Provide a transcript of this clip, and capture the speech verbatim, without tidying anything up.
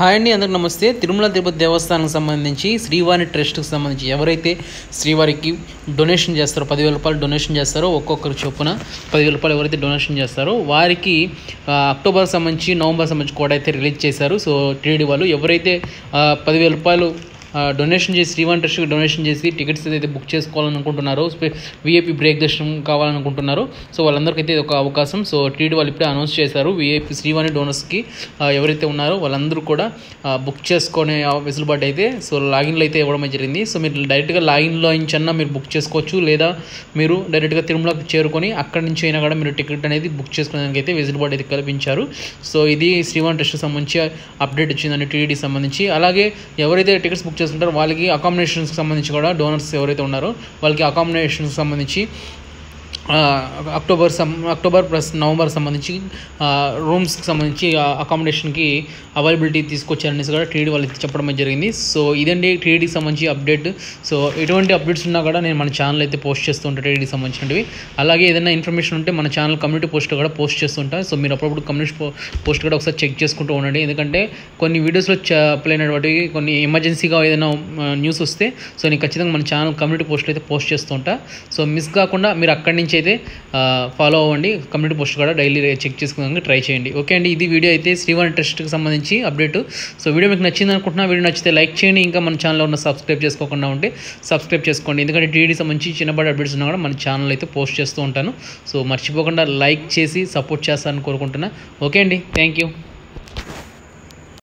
Hi అండి, అందరికి నమస్తే. తిరుమల తిరుపతి దేవస్థానానికి సంబంధించి శ్రీవారి ట్రస్ట్కి సంబంధించి ఎవరైతే శ్రీవారికి డొనేషన్ చేస్తారో, పదివేల రూపాయలు డొనేషన్ చేస్తారో, ఒక్కొక్కరు చొప్పున పదివేల రూపాయలు ఎవరైతే డొనేషన్ చేస్తారో వారికి అక్టోబర్ సంబంధించి నవంబర్ సంబంధించి కూడా అయితే రిలీజ్ చేశారు. సో టీడీ వాళ్ళు ఎవరైతే పదివేల రూపాయలు డొనేషన్ చేసి శ్రీవారి ట్రస్ట్కి డొనేషన్ చేసి టికెట్స్ అయితే బుక్ చేసుకోవాలని అనుకుంటున్నారో, విఐపి బ్రేక్ దర్శనం కావాలనుకుంటున్నారో, సో వాళ్ళందరికీ ఒక అవకాశం. సో టీడీ వాళ్ళు ఇప్పుడే అనౌన్స్ చేశారు. విఐపి శ్రీవారి డోనర్స్కి ఎవరైతే ఉన్నారో వాళ్ళందరూ కూడా బుక్ చేసుకునే వెసులుబాటు అయితే సో లాగిన్లో అయితే ఇవ్వడం జరిగింది. సో మీరు డైరెక్ట్గా లాగిన్లో ఇంచన్నా మీరు బుక్ చేసుకోవచ్చు, లేదా మీరు డైరెక్ట్గా తిరుమలకు చేరుకొని అక్కడి నుంచి అయినా కూడా మీరు టికెట్ అనేది బుక్ చేసుకోవడానికి అయితే వెసులుబాటు అయితే కల్పించారు. సో ఇది శ్రీవారి ట్రస్ట్కి సంబంధించి అప్డేట్ వచ్చిందండి టీడీకి సంబంధించి. అలాగే ఎవరైతే టికెట్స్ బుక్ చేసుకుంటారో వాళ్ళకి అకామిడేషన్స్కి సంబంధించి కూడా డోనర్స్ ఎవరైతే ఉన్నారో వాళ్ళకి అకామిడేషన్స్కి సంబంధించి అక్టోబర్ సం అక్టోబర్ ప్లస్ నవంబర్ సంబంధించి రూమ్స్కి సంబంధించి అకామిడేషన్కి అవైలబిలిటీ తీసుకొచ్చారనేసి కూడా టీడీ వాళ్ళకి చెప్పడం జరిగింది. సో ఇదండి టీడీకి సంబంధించి అప్డేట్. సో ఎటువంటి అప్డేట్స్ ఉన్నా కూడా నేను మన ఛానల్ అయితే పోస్ట్ చేస్తూ ఉంటాను టీడీకి సంబంధించినవి. అలాగే ఏదైనా ఇన్ఫర్మేషన్ ఉంటే మన ఛానల్ కమ్యూనిటీ పోస్ట్ కూడా పోస్ట్ చేస్తుంటాను. సో మీరు అప్పుడప్పుడు కమ్యూనిటీ పోస్ట్ కూడా ఒకసారి చెక్ చేసుకుంటూ ఉండండి. ఎందుకంటే కొన్ని వీడియోస్లో అప్లై అయినటువంటి కొన్ని ఎమర్జెన్సీగా ఏదైనా న్యూస్ వస్తే సో నేను ఖచ్చితంగా మన ఛానల్ కమ్యూనిటీ పోస్ట్ అయితే పోస్ట్ చేస్తూ ఉంటా. సో మిస్ కాకుండా మీరు అక్కడి నుంచి అయితే ఫాలో అవ్వండి. కమ్యూనిటీ పోస్ట్ కూడా డైలీ చెక్ చేసుకోవడానికి ట్రై చేయండి. ఓకే అండి, ఇది వీడియో అయితే శ్రీవారి ట్రస్ట్కి సంబంధించి అప్డేట్. సో వీడియో మీకు నచ్చింది అనుకుంటున్నా. వీడియో నచ్చితే లైక్ చేయండి. ఇంకా మన ఛానల్లో ఉన్న సబ్స్క్రైబ్ చేసుకోకుండా ఉంటే సబ్స్క్రైబ్ చేసుకోండి. ఎందుకంటే టీడీ సంబంధించి చిన్నపాటి అప్డేట్స్ ఉన్నా కూడా మన ఛానల్ అయితే పోస్ట్ చేస్తూ ఉంటాను. సో మర్చిపోకుండా లైక్ చేసి సపోర్ట్ చేస్తారని కోరుకుంటున్నా. ఓకే అండి, థ్యాంక్ యూ.